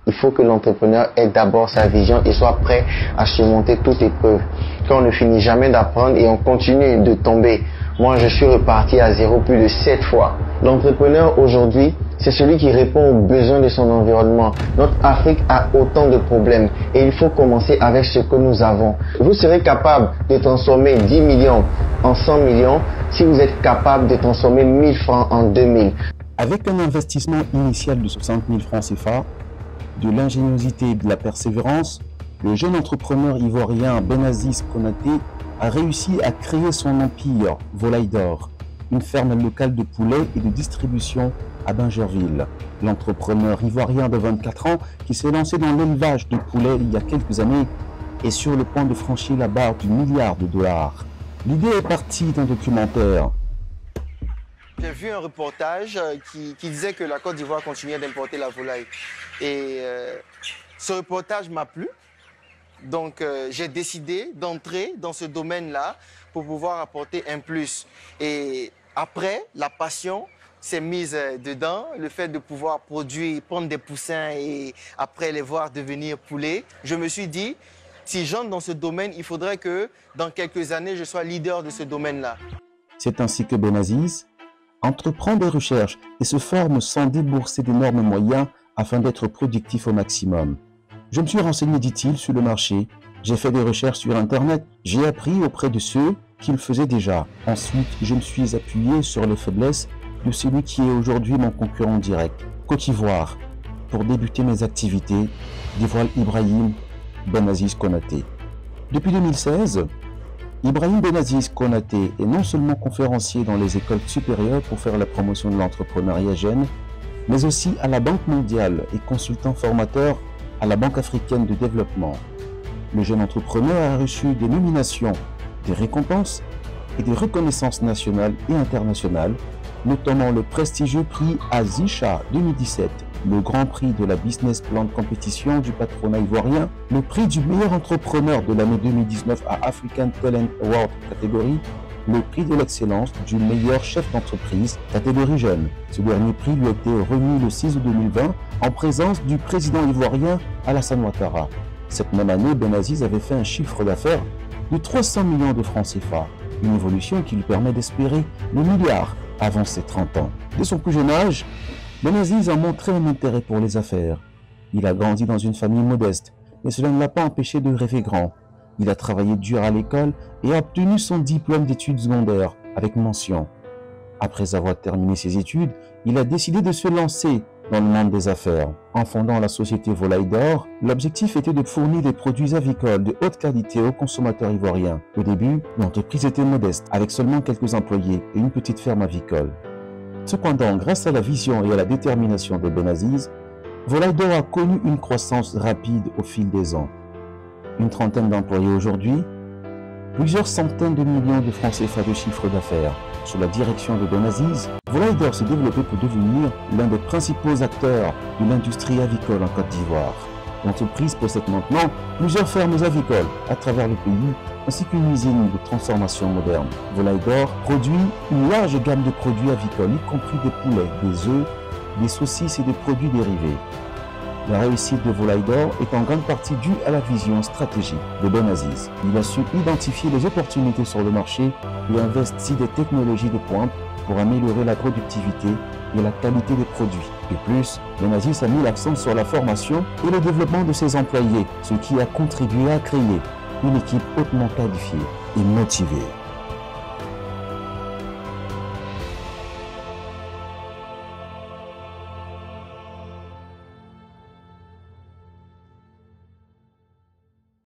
il faut que l'entrepreneur ait d'abord sa vision et soit prêt à surmonter toute épreuve. Quand on ne finit jamais d'apprendre et on continue de tomber. Moi, je suis reparti à zéro plus de 7 fois. L'entrepreneur aujourd'hui, c'est celui qui répond aux besoins de son environnement. Notre Afrique a autant de problèmes et il faut commencer avec ce que nous avons. Vous serez capable de transformer 10 millions en 100 millions si vous êtes capable de transformer 1000 francs en 2000. Avec un investissement initial de 60 000 francs CFA, de l'ingéniosité et de la persévérance, le jeune entrepreneur ivoirien Benaziz Konaté a réussi à créer son empire Volaille d'Or, une ferme locale de poulets et de distribution à Bingerville. L'entrepreneur ivoirien de 24 ans qui s'est lancé dans l'élevage de poulets il y a quelques années est sur le point de franchir la barre du milliard de dollars. L'idée est partie d'un documentaire. J'ai vu un reportage qui disait que la Côte d'Ivoire continuait d'importer la volaille. Et ce reportage m'a plu. Donc j'ai décidé d'entrer dans ce domaine-là pour pouvoir apporter un plus. Et après, la passion s'est mise dedans, le fait de pouvoir produire, prendre des poussins et après les voir devenir poulets. Je me suis dit, si j'entre dans ce domaine, il faudrait que dans quelques années, je sois leader de ce domaine-là. C'est ainsi que Benaziz entreprend des recherches et se forme sans débourser d'énormes moyens afin d'être productif au maximum. Je me suis renseigné, dit-il, sur le marché. J'ai fait des recherches sur Internet. J'ai appris auprès de ceux qui le faisaient déjà. Ensuite, je me suis appuyé sur les faiblesses de celui qui est aujourd'hui mon concurrent direct, Côte d'Ivoire. Pour débuter mes activités, dévoile Ibrahim Benaziz Konaté. Depuis 2016, Ibrahim Benaziz Konaté est non seulement conférencier dans les écoles supérieures pour faire la promotion de l'entrepreneuriat jeune, mais aussi à la Banque mondiale et consultant formateur à la Banque africaine de développement. Le jeune entrepreneur a reçu des nominations, des récompenses et des reconnaissances nationales et internationales, notamment le prestigieux prix Azisha 2017, le grand prix de la Business Plan Competition du patronat ivoirien, le prix du meilleur entrepreneur de l'année 2019 à African Talent Award catégorie, le prix de l'excellence du meilleur chef d'entreprise catégorie jeune. Ce dernier prix lui a été remis le 6 août 2020 en présence du président ivoirien Alassane Ouattara. Cette même année, Benaziz avait fait un chiffre d'affaires de 300 millions de francs CFA, une évolution qui lui permet d'espérer le milliard avant ses 30 ans. Dès son plus jeune âge, Benaziz a montré un intérêt pour les affaires. Il a grandi dans une famille modeste, mais cela ne l'a pas empêché de rêver grand. Il a travaillé dur à l'école et a obtenu son diplôme d'études secondaires avec mention. Après avoir terminé ses études, il a décidé de se lancer dans le monde des affaires. En fondant la société Volaille d'Or, l'objectif était de fournir des produits avicoles de haute qualité aux consommateurs ivoiriens. Au début, l'entreprise était modeste, avec seulement quelques employés et une petite ferme avicole. Cependant, grâce à la vision et à la détermination de Benaziz, Volaille d'Or a connu une croissance rapide au fil des ans. Une trentaine d'employés aujourd'hui, plusieurs centaines de millions de francs CFA de chiffre d'affaires. Sous la direction de Benaziz, Volaille d'Or s'est développé pour devenir l'un des principaux acteurs de l'industrie avicole en Côte d'Ivoire. L'entreprise possède maintenant plusieurs fermes avicoles à travers le pays, ainsi qu'une usine de transformation moderne. Volaille d'Or produit une large gamme de produits avicoles, y compris des poulets, des œufs, des saucisses et des produits dérivés. La réussite de Volaille d'Or est en grande partie due à la vision stratégique de Benaziz. Il a su identifier les opportunités sur le marché et investir des technologies de pointe pour améliorer la productivité et la qualité des produits. De plus, Benaziz a mis l'accent sur la formation et le développement de ses employés, ce qui a contribué à créer une équipe hautement qualifiée et motivée.